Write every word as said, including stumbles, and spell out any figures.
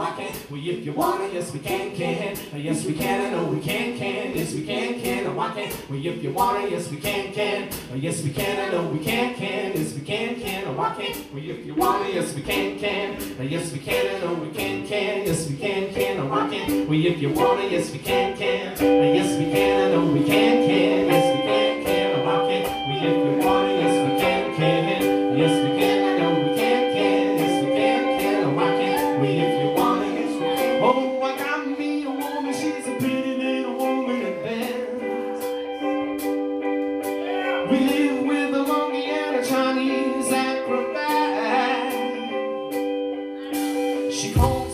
why can't we? If you wanna, yes we can, can. Yes we can, I know we can, can. Yes we can, can. Why can't we? If you wanna, yes we can, can. Yes we can, I know we can, can. Yes we can, can. Why can't we? If you wanna, yes we can, can. Yes we can, I know we can, can. Yes we can, can. Why can't we? If you wanna, yes we can, can. Yes we can, I know we can, can. Yes we can, can. Why can't we? If you wanna, yes we can, can. Yes we can, I know we can, can. Yes we can, can. Why can't we? If you wanna, yes we can. Oh, I got me a woman, she's a pretty little woman in bed. We live with a monkey and a Chinese acrobat. She called